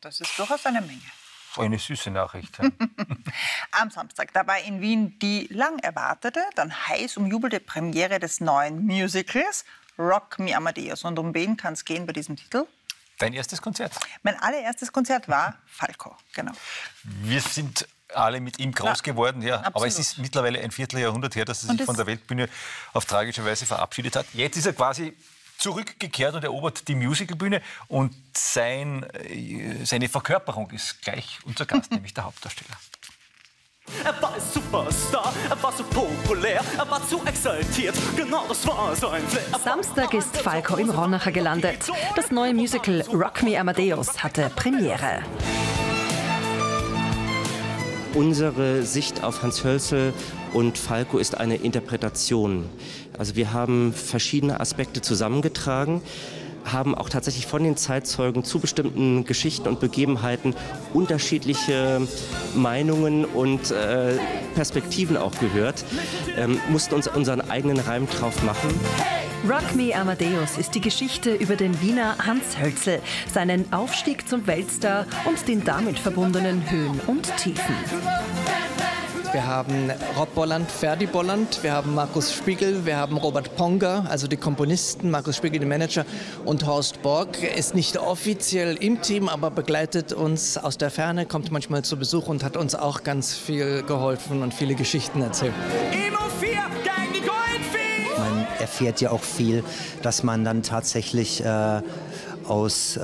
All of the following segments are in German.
Das ist durchaus eine Menge. Eine süße Nachricht. Ja. Am Samstag, da war in Wien die lang erwartete, dann heiß umjubelte Premiere des neuen Musicals Rock Me Amadeus. Und um wen kann es gehen bei diesem Titel? Dein erstes Konzert? Mein allererstes Konzert war Falco, genau. Wir sind alle mit ihm groß geworden, ja. Absolut. Aber es ist mittlerweile ein Vierteljahrhundert her, dass er sich von der Weltbühne auf tragische Weise verabschiedet hat. Jetzt ist er quasi zurückgekehrt und erobert die Musicalbühne. Und seine Verkörperung ist gleich unser Gast, nämlich der Hauptdarsteller. Er war ein Superstar, er war so populär, er war zu exaltiert, genau das war sein Flair. Samstag ist Falco im Ronacher gelandet. Das neue Musical Rock Me Amadeus hatte Premiere. Unsere Sicht auf Hans Hölzel und Falco ist eine Interpretation. Also wir haben verschiedene Aspekte zusammengetragen, haben auch tatsächlich von den Zeitzeugen zu bestimmten Geschichten und Begebenheiten unterschiedliche Meinungen und Perspektiven auch gehört, mussten uns unseren eigenen Reim drauf machen. Rock Me Amadeus ist die Geschichte über den Wiener Hans Hölzel, seinen Aufstieg zum Weltstar und den damit verbundenen Höhen und Tiefen. Wir haben Rob Bolland, Ferdi Bolland, wir haben Markus Spiegel, wir haben Robert Ponger, also die Komponisten, Markus Spiegel, der Manager, und Horst Borg ist nicht offiziell im Team, aber begleitet uns aus der Ferne, kommt manchmal zu Besuch und hat uns auch ganz viel geholfen und viele Geschichten erzählt. Man erfährt ja auch viel, dass man dann tatsächlich aus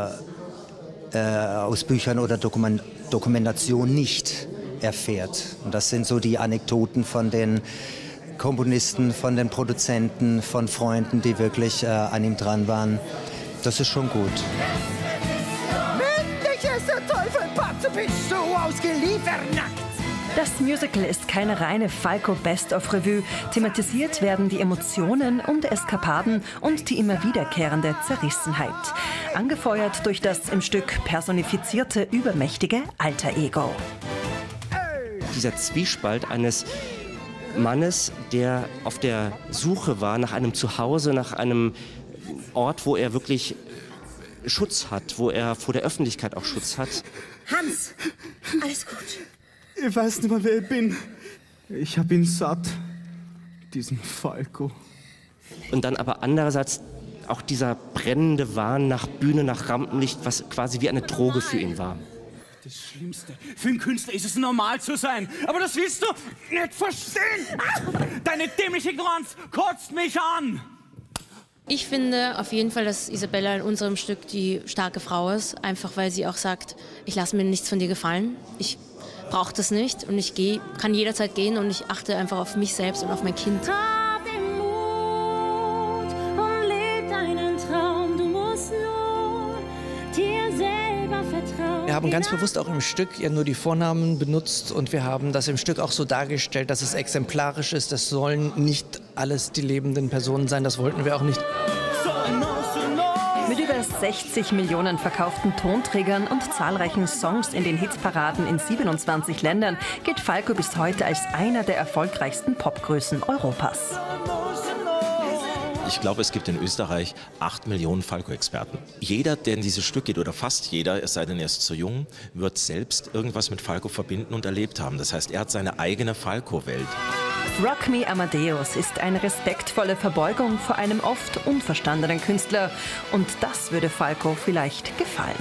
Büchern oder Dokumentation nicht erfährt. Und das sind so die Anekdoten von den Komponisten, von den Produzenten, von Freunden, die wirklich an ihm dran waren. Das ist schon gut. Männlich ist der Teufel, Patze, bist du ausgeliefert nackt. Das Musical ist keine reine Falco-Best-of-Revue. Thematisiert werden die Emotionen und Eskapaden und die immer wiederkehrende Zerrissenheit. Angefeuert durch das im Stück personifizierte, übermächtige Alter-Ego. Dieser Zwiespalt eines Mannes, der auf der Suche war nach einem Zuhause, nach einem Ort, wo er wirklich Schutz hat, wo er vor der Öffentlichkeit auch Schutz hat. Hans, alles gut. Ich weiß nicht mehr, wer ich bin. Ich hab ihn satt, diesen Falco. Und dann aber andererseits auch dieser brennende Wahn nach Bühne, nach Rampenlicht, was quasi wie eine Droge für ihn war. Das Schlimmste für einen Künstler ist es, normal zu sein. Aber das willst du nicht verstehen. Deine dämliche Ignoranz kotzt mich an. Ich finde auf jeden Fall, dass Isabella in unserem Stück die starke Frau ist. Einfach weil sie auch sagt, ich lasse mir nichts von dir gefallen. Ich brauche das nicht und ich kann jederzeit gehen und ich achte einfach auf mich selbst und auf mein Kind. Hab den Mut und leb deinen Traum. Du musst nur dir selber vertrauen. Wir haben ganz bewusst auch im Stück ja nur die Vornamen benutzt und wir haben das im Stück auch so dargestellt, dass es exemplarisch ist. Das sollen nicht alles die lebenden Personen sein, das wollten wir auch nicht. Mit über 60 Millionen verkauften Tonträgern und zahlreichen Songs in den Hitparaden in 27 Ländern gilt Falco bis heute als einer der erfolgreichsten Popgrößen Europas. Ich glaube, es gibt in Österreich 8 Millionen Falco-Experten. Jeder, der in dieses Stück geht, oder fast jeder, es sei denn, er ist zu jung, wird selbst irgendwas mit Falco verbinden und erlebt haben. Das heißt, er hat seine eigene Falco-Welt. Rock Me Amadeus ist eine respektvolle Verbeugung vor einem oft unverstandenen Künstler. Und das würde Falco vielleicht gefallen.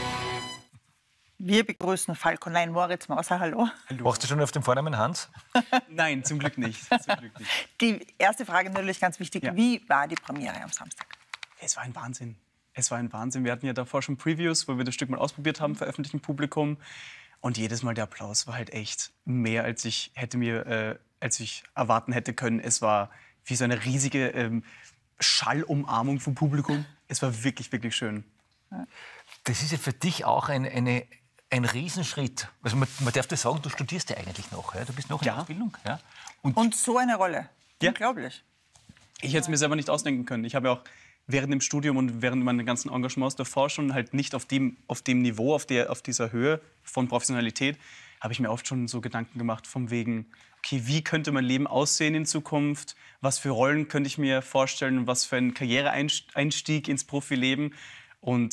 Wir begrüßen Falco. Nein, Moritz Mauser, hallo. Machst du schon auf den Vornamen Hans? Nein, zum Glück nicht. Zum Glück nicht. Die erste Frage natürlich ganz wichtig. Ja. Wie war die Premiere am Samstag? Es war ein Wahnsinn. Es war ein Wahnsinn. Wir hatten ja davor schon Previews, wo wir das Stück mal ausprobiert haben für öffentlichem Publikum. Und jedes Mal der Applaus war halt echt mehr, als ich erwarten hätte können. Es war wie so eine riesige Schallumarmung vom Publikum. Es war wirklich, wirklich schön. Das ist ja für dich auch ein Riesenschritt. Also man darf das sagen, du studierst ja eigentlich noch. Ja? Du bist noch in der Ausbildung. Ja? Und so eine Rolle. Ja. Unglaublich. Ich hätte es mir selber nicht ausdenken können. Ich habe ja auch während dem Studium und während meiner ganzen Engagements davor schon halt nicht auf dem Niveau, auf dieser Höhe von Professionalität, habe ich mir oft schon so Gedanken gemacht vom wegen, okay, wie könnte mein Leben aussehen in Zukunft? Was für Rollen könnte ich mir vorstellen? Was für ein Karriereeinstieg ins Profileben? Und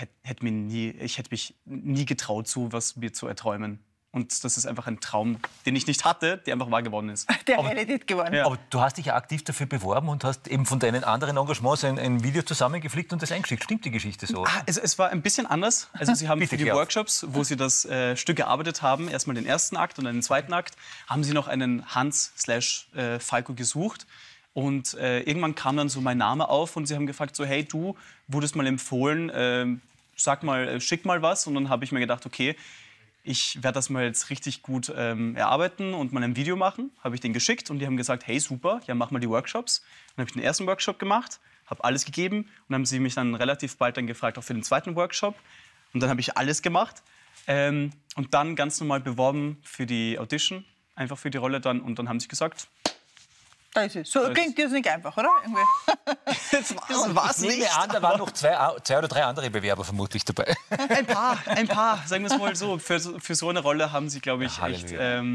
ich hätte mich nie getraut, so was mir zu erträumen. Und das ist einfach ein Traum, den ich nicht hatte, der einfach wahr geworden ist. Der Realität geworden. Ja. Aber du hast dich ja aktiv dafür beworben und hast eben von deinen anderen Engagements ein Video zusammengeflickt und das eingeschickt. Stimmt die Geschichte so? Es war ein bisschen anders. Also sie haben für die Workshops, wo sie das Stück gearbeitet haben, erstmal den ersten Akt und dann den zweiten Akt, haben sie noch einen Hans/Falco gesucht. Und irgendwann kam dann so mein Name auf und sie haben gefragt so, hey, du wurdest mal empfohlen, schick mal was. Und dann habe ich mir gedacht, okay, ich werde das mal jetzt richtig gut erarbeiten und mal ein Video machen. Habe ich den geschickt und die haben gesagt, hey, super, ja, mach mal die Workshops. Dann habe ich den ersten Workshop gemacht, habe alles gegeben und dann haben sie mich dann relativ bald dann gefragt, auch für den zweiten Workshop. Und dann habe ich alles gemacht und dann ganz normal beworben für die Audition, einfach für die Rolle dann. Und dann haben sie gesagt, da ist es. So klingt das nicht einfach, oder? Das war's nicht. Ich nehme an, da waren noch zwei oder drei andere Bewerber vermutlich dabei. Ein paar, sagen wir es mal so. Für so eine Rolle haben sie, glaube ich, echt...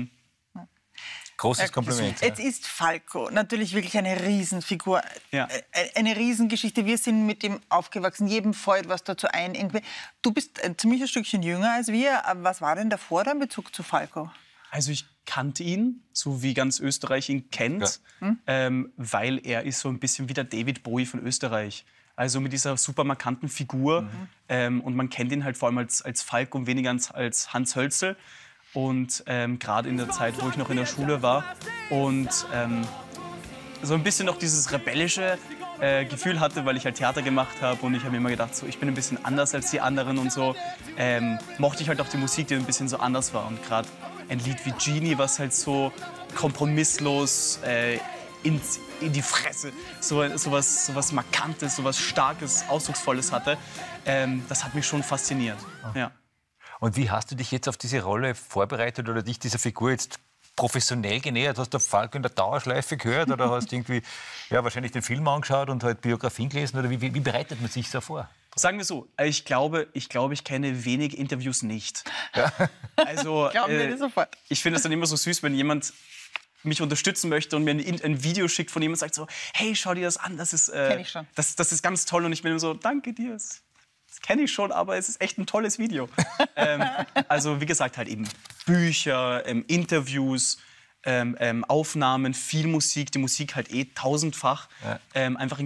Großes Kompliment. Jetzt ist Falco natürlich wirklich eine Riesenfigur, eine Riesengeschichte. Wir sind mit ihm aufgewachsen, jedem fällt was dazu ein. Irgendwie. Du bist ein ziemliches Stückchen jünger als wir. Was war denn davor dein Bezug zu Falco? Also ich kannte ihn, so wie ganz Österreich ihn kennt, weil er ist so ein bisschen wie der David Bowie von Österreich. Also mit dieser super markanten Figur. Und man kennt ihn halt vor allem als Falco und weniger als Hans Hölzel. Und gerade in der Zeit, wo ich noch in der Schule war. Und so ein bisschen noch dieses rebellische Gefühl hatte, weil ich halt Theater gemacht habe. Und ich habe mir immer gedacht, so, ich bin ein bisschen anders als die anderen und so. Mochte ich halt auch die Musik, die ein bisschen so anders war. Und gerade ein Lied wie Genie, was halt so kompromisslos in die Fresse, so was Markantes, so was Starkes, Ausdrucksvolles hatte, das hat mich schon fasziniert. Ja. Und wie hast du dich jetzt auf diese Rolle vorbereitet oder dich dieser Figur jetzt professionell genähert? Hast du Falco in der Dauerschleife gehört oder hast du irgendwie wahrscheinlich den Film angeschaut und halt Biografien gelesen? Oder wie bereitet man sich so vor? Sagen wir so, ich glaube, ich kenne wenige Interviews nicht. Ja. Also, ich finde es dann immer so süß, wenn jemand mich unterstützen möchte und mir ein Video schickt von jemandem und sagt so, hey, schau dir das an, das ist ganz toll. Und ich bin immer so, danke dir, das kenne ich schon, aber es ist echt ein tolles Video. Also wie gesagt, halt eben Bücher, Interviews, Aufnahmen, viel Musik, die Musik halt tausendfach. Einfach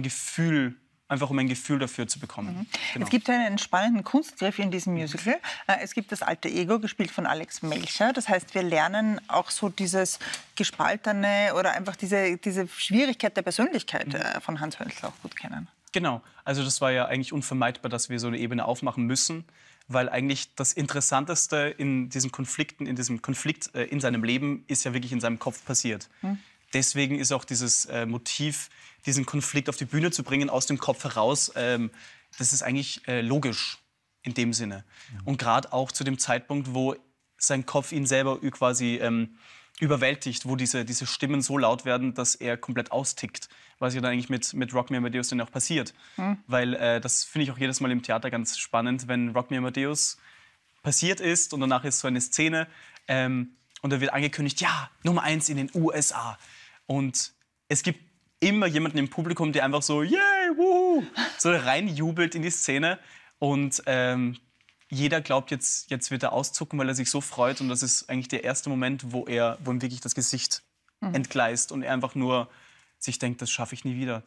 um ein Gefühl dafür zu bekommen. Genau. Es gibt einen spannenden Kunstgriff in diesem Musical. Es gibt das Alter Ego, gespielt von Alex Melcher. Das heißt, wir lernen auch so dieses Gespaltene oder einfach diese Schwierigkeit der Persönlichkeit von Hans Hölzel auch gut kennen. Genau. Also das war ja eigentlich unvermeidbar, dass wir so eine Ebene aufmachen müssen, weil eigentlich das Interessanteste in diesen Konflikten, in diesem Konflikt in seinem Leben ist ja wirklich in seinem Kopf passiert. Deswegen ist auch dieses Motiv, diesen Konflikt auf die Bühne zu bringen, aus dem Kopf heraus, das ist eigentlich logisch in dem Sinne. Und gerade auch zu dem Zeitpunkt, wo sein Kopf ihn selber quasi überwältigt, wo diese Stimmen so laut werden, dass er komplett austickt. Was ja dann eigentlich mit Rock Me Amadeus dann auch passiert. Weil das finde ich auch jedes Mal im Theater ganz spannend, wenn Rock Me Amadeus passiert ist und danach ist so eine Szene und da wird angekündigt, ja, Nummer 1 in den USA. Und es gibt immer jemanden im Publikum, der einfach so, yay, wuhu, so reinjubelt in die Szene. Und jeder glaubt, jetzt wird er auszucken, weil er sich so freut. Und das ist eigentlich der erste Moment, wo ihm wirklich das Gesicht entgleist und er einfach nur sich denkt, das schaffe ich nie wieder.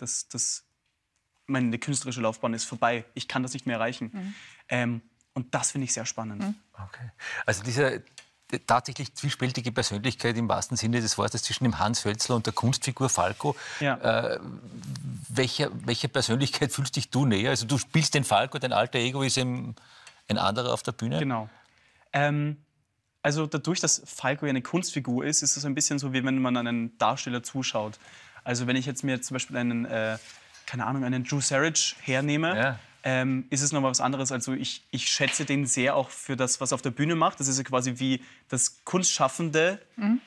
Meine künstlerische Laufbahn ist vorbei. Ich kann das nicht mehr erreichen. Und das finde ich sehr spannend. Okay. Also diese tatsächlich zwiespältige Persönlichkeit im wahrsten Sinne des Wortes zwischen dem Hans Hölzel und der Kunstfigur Falco. Ja. Welcher Persönlichkeit fühlst dich du näher? Also du spielst den Falco, dein alter Ego ist ein anderer auf der Bühne? Genau. Also dadurch, dass Falco ja eine Kunstfigur ist es ein bisschen so, wie wenn man einen Darsteller zuschaut. Also wenn ich jetzt mir zum Beispiel einen Drew Sarich hernehme, ist es noch mal was anderes. Also ich schätze den sehr auch für das, was er auf der Bühne macht. Das ist ja quasi wie das Kunstschaffende.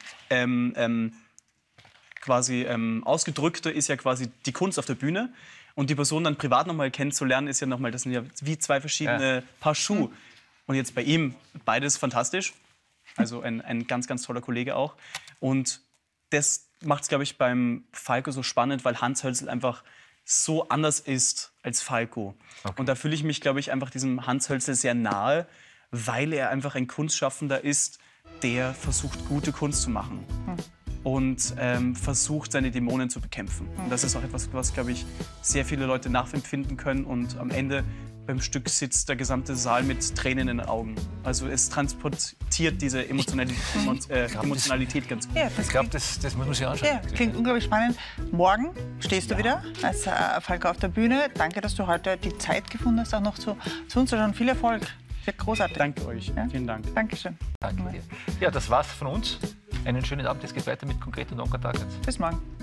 Ausgedrückte ist ja quasi die Kunst auf der Bühne. Und die Person dann privat noch mal kennenzulernen, ist ja noch mal, das sind ja wie zwei verschiedene Paar Schuhe. Und jetzt bei ihm, beides fantastisch. Also ein ganz, ganz toller Kollege auch. Und das macht es, glaube ich, beim Falco so spannend, weil Hans Hölzel einfach so anders ist als Falco. Und da fühle ich mich, glaube ich, einfach diesem Hans Hölzl sehr nahe, weil er einfach ein Kunstschaffender ist, der versucht, gute Kunst zu machen. Und versucht, seine Dämonen zu bekämpfen. Und das ist auch etwas, was, glaube ich, sehr viele Leute nachempfinden können. Und am Ende beim Stück sitzt der gesamte Saal mit Tränen in den Augen. Also es transportiert diese Emotionalität ganz gut. Ja, ich glaube, das muss man sich anschauen. Ja, klingt unglaublich spannend. Morgen stehst du wieder als Falco auf der Bühne. Danke, dass du heute die Zeit gefunden hast, auch noch zu uns zu schauen. Viel Erfolg. Wird großartig. Danke euch. Ja? Vielen Dank. Dankeschön. Danke dir. Ja, das war's von uns. Einen schönen Abend. Es geht weiter mit Konkret und Onkel Targets. Bis morgen.